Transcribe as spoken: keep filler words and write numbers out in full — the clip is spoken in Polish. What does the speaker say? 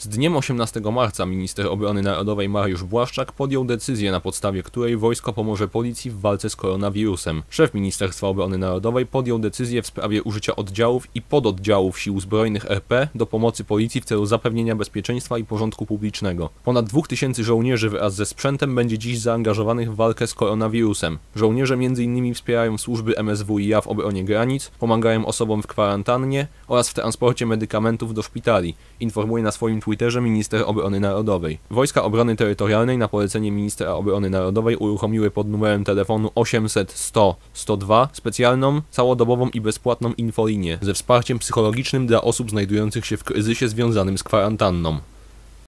Z dniem osiemnastego marca minister obrony narodowej Mariusz Błaszczak podjął decyzję, na podstawie której wojsko pomoże policji w walce z koronawirusem. Szef Ministerstwa Obrony Narodowej podjął decyzję w sprawie użycia oddziałów i pododdziałów Sił Zbrojnych R P do pomocy policji w celu zapewnienia bezpieczeństwa i porządku publicznego. Ponad dwóch tysięcy żołnierzy wraz ze sprzętem będzie dziś zaangażowanych w walkę z koronawirusem. Żołnierze między innymi wspierają służby M S W i A w obronie granic, pomagają osobom w kwarantannie oraz w transporcie medykamentów do szpitali, informuje na swoim Twitterze minister obrony narodowej. Wojska Obrony Terytorialnej na polecenie ministra obrony narodowej uruchomiły pod numerem telefonu osiemset sto sto dwa specjalną, całodobową i bezpłatną infolinię ze wsparciem psychologicznym dla osób znajdujących się w kryzysie związanym z kwarantanną.